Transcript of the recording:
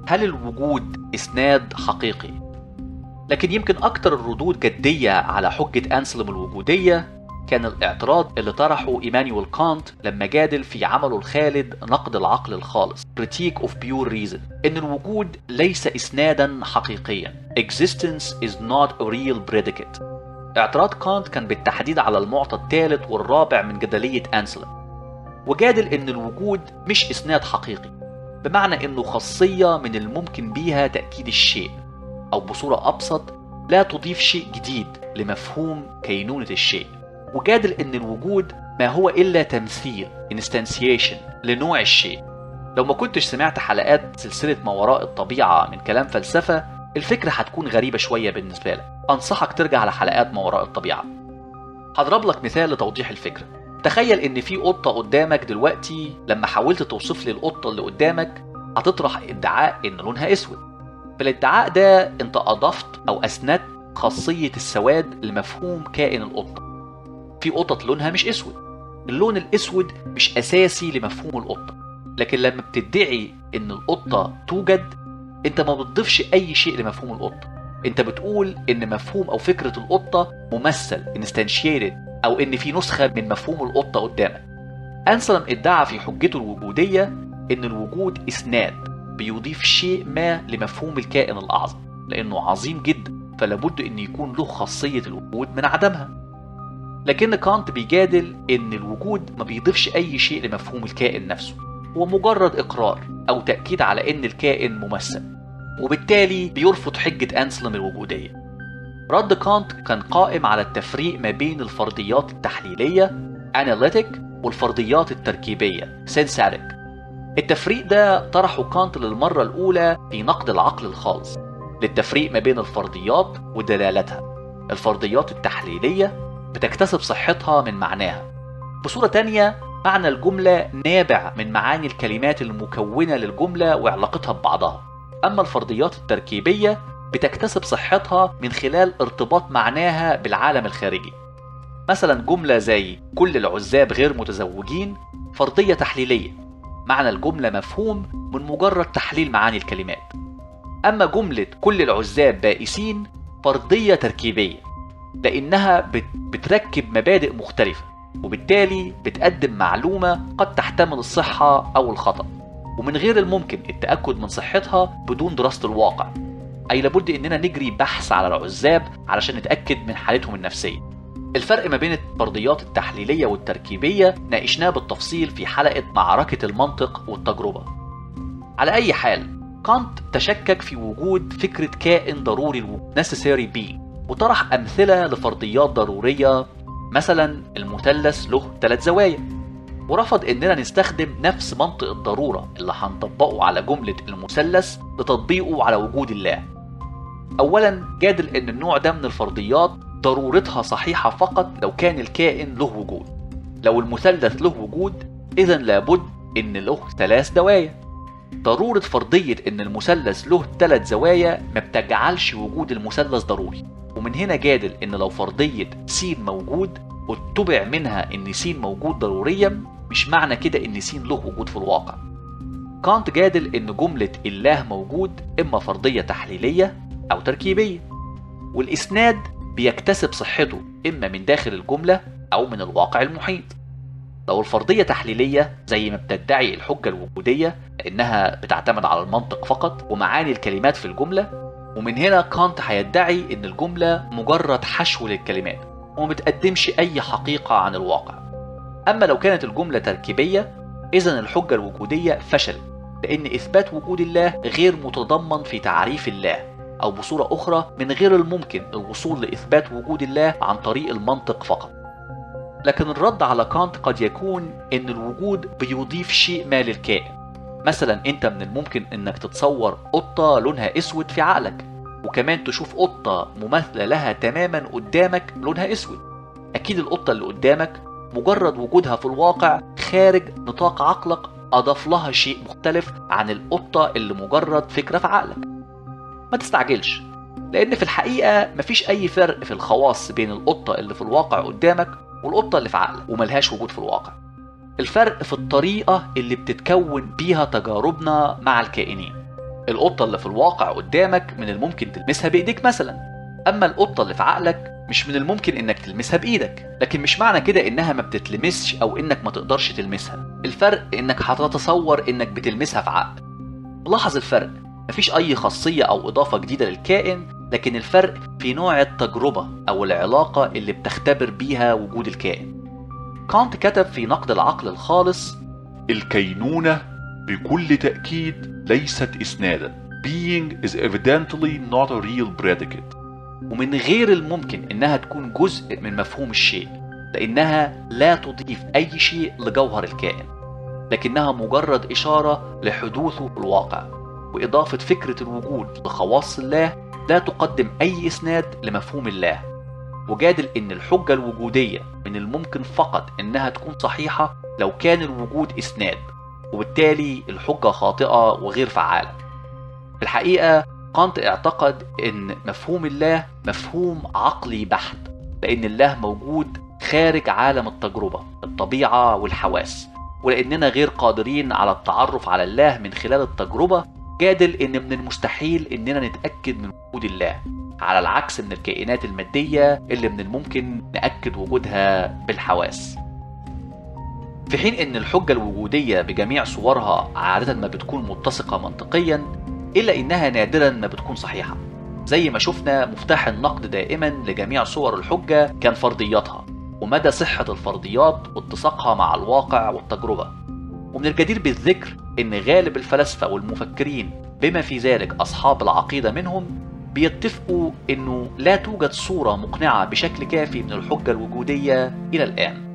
هل الوجود إسناد حقيقي؟ لكن يمكن أكتر الردود جدية على حجة أنسلم الوجودية كان الاعتراض اللي طرحه إيمانويل كانت لما جادل في عمله الخالد نقد العقل الخالص Critique of Pure Reason إن الوجود ليس إسنادا حقيقيا Existence is not a real predicate. اعتراض كانت كان بالتحديد على المعطى الثالث والرابع من جدلية أنسلم، وجادل إن الوجود مش إسناد حقيقي، بمعنى إنه خاصية من الممكن بيها تأكيد الشيء، أو بصورة أبسط لا تضيف شيء جديد لمفهوم كينونة الشيء. وجادل إن الوجود ما هو إلا تمثيل instantiation لنوع الشيء. لو ما كنتش سمعت حلقات سلسلة ما وراء الطبيعة من كلام فلسفة، الفكرة هتكون غريبة شوية بالنسبة لك. أنصحك ترجع لحلقات ما وراء الطبيعة. هضرب لك مثال لتوضيح الفكرة. تخيل إن في قطة قدامك دلوقتي، لما حاولت توصف لي القطة اللي قدامك هتطرح ادعاء إن لونها أسود. في الادعاء ده أنت أضفت أو أسندت خاصية السواد لمفهوم كائن القطة. في قطط لونها مش أسود، اللون الأسود مش أساسي لمفهوم القطة. لكن لما بتدعي إن القطة توجد، أنت ما بتضيفش أي شيء لمفهوم القطة. أنت بتقول إن مفهوم أو فكرة القطة ممثل instantiated، أو إن في نسخة من مفهوم القطة قدامك. أنسلم ادعى في حجته الوجودية إن الوجود إسناد بيضيف شيء ما لمفهوم الكائن الأعظم، لأنه عظيم جدا فلابد إن يكون له خاصية الوجود من عدمها. لكن كانت بيجادل إن الوجود ما بيضيفش أي شيء لمفهوم الكائن نفسه، هو مجرد إقرار أو تأكيد على إن الكائن ممثل، وبالتالي بيرفض حجة أنسلم الوجودية. رد كانت كان قائم على التفريق ما بين الفرضيات التحليلية analytic والفرضيات التركيبية synthetic. التفريق ده طرحه كانت للمرة الأولى في نقد العقل الخالص للتفريق ما بين الفرضيات ودلالتها. الفرضيات التحليلية بتكتسب صحتها من معناها. بصورة تانية، معنى الجملة نابع من معاني الكلمات المكونة للجملة وعلاقتها ببعضها. أما الفرضيات التركيبية بتكتسب صحتها من خلال ارتباط معناها بالعالم الخارجي. مثلا جملة زي كل العزاب غير متزوجين فرضية تحليلية، معنى الجملة مفهوم من مجرد تحليل معاني الكلمات. أما جملة كل العزاب بائسين فرضية تركيبية، لأنها بتركب مبادئ مختلفة، وبالتالي بتقدم معلومة قد تحتمل الصحة أو الخطأ، ومن غير الممكن التأكد من صحتها بدون دراسة الواقع. أي لابد إننا نجري بحث على العزاب علشان نتأكد من حالتهم النفسية. الفرق ما بين الفرضيات التحليلية والتركيبية ناقشناه بالتفصيل في حلقة معركة المنطق والتجربة. على أي حال، كانت تشكك في وجود فكرة كائن ضروري الوجود necessary being، وطرح أمثلة لفرضيات ضرورية، مثلا المثلث له 3 زوايا، ورفض إننا نستخدم نفس منطق الضرورة اللي هنطبقه على جملة المثلث لتطبيقه على وجود الله. أولا جادل إن النوع ده من الفرضيات ضرورتها صحيحة فقط لو كان الكائن له وجود. لو المثلث له وجود إذن لابد إن له 3 زوايا. ضرورة فرضية إن المثلث له 3 زوايا ما بتجعلش وجود المثلث ضروري. ومن هنا جادل إن لو فرضية س موجود واتبع منها إن س موجود ضروريا، مش معنى كده إن س له وجود في الواقع. كانت جادل إن جملة الله موجود إما فرضية تحليلية أو تركيبية، والإسناد بيكتسب صحته إما من داخل الجملة أو من الواقع المحيط. لو الفرضية تحليلية زي ما بتدعي الحجة الوجودية، لأنها بتعتمد على المنطق فقط ومعاني الكلمات في الجملة، ومن هنا كانت هيدعي إن الجملة مجرد حشو للكلمات ومتقدمش أي حقيقة عن الواقع. أما لو كانت الجملة تركيبية، إذن الحجة الوجودية فشل، لأن إثبات وجود الله غير متضمن في تعريف الله، أو بصورة أخرى من غير الممكن الوصول لإثبات وجود الله عن طريق المنطق فقط. لكن الرد على كانت قد يكون إن الوجود بيضيف شيء ما للكائن. مثلا أنت من الممكن إنك تتصور قطة لونها أسود في عقلك، وكمان تشوف قطة مماثلة لها تماما قدامك لونها أسود. أكيد القطة اللي قدامك مجرد وجودها في الواقع خارج نطاق عقلك أضاف لها شيء مختلف عن القطة اللي مجرد فكرة في عقلك. ما تستعجلش، لأن في الحقيقة مفيش أي فرق في الخواص بين القطة اللي في الواقع قدامك والقطة اللي في عقلك وملهاش وجود في الواقع. الفرق في الطريقة اللي بتتكون بيها تجاربنا مع الكائنين. القطة اللي في الواقع قدامك من الممكن تلمسها بإيديك مثلا، أما القطة اللي في عقلك مش من الممكن إنك تلمسها بإيدك. لكن مش معنى كده إنها ما بتتلمسش أو إنك ما تقدرش تلمسها، الفرق إنك هتتصور إنك بتلمسها في عقل. لاحظ الفرق، مفيش أي خاصية أو إضافة جديدة للكائن، لكن الفرق في نوع التجربة أو العلاقة اللي بتختبر بيها وجود الكائن. كانت كتب في نقد العقل الخالص: الكينونة بكل تأكيد ليست إسنادا. Being is evidently not a real predicate. ومن غير الممكن إنها تكون جزء من مفهوم الشيء، لأنها لا تضيف أي شيء لجوهر الكائن، لكنها مجرد إشارة لحدوثه في الواقع. وإضافة فكرة الوجود لخواص الله لا تقدم أي إسناد لمفهوم الله. وجادل إن الحجة الوجودية من الممكن فقط إنها تكون صحيحة لو كان الوجود إسناد، وبالتالي الحجة خاطئة وغير فعالة. في الحقيقة كانت اعتقد إن مفهوم الله مفهوم عقلي بحت، لأن الله موجود خارج عالم التجربة، الطبيعة والحواس، ولأننا غير قادرين على التعرف على الله من خلال التجربة. جادل إن من المستحيل إننا نتأكد من وجود الله، على العكس من الكائنات المادية اللي من الممكن نأكد وجودها بالحواس. في حين إن الحجة الوجودية بجميع صورها عادة ما بتكون متسقة منطقيا، إلا إنها نادرا ما بتكون صحيحة. زي ما شفنا، مفتاح النقد دائما لجميع صور الحجة كان فرضياتها ومدى صحة الفرضيات واتساقها مع الواقع والتجربة. ومن الجدير بالذكر إن غالب الفلاسفة والمفكرين بما في ذلك أصحاب العقيدة منهم بيتفقوا إنه لا توجد صورة مقنعة بشكل كافي من الحجة الوجودية إلى الآن.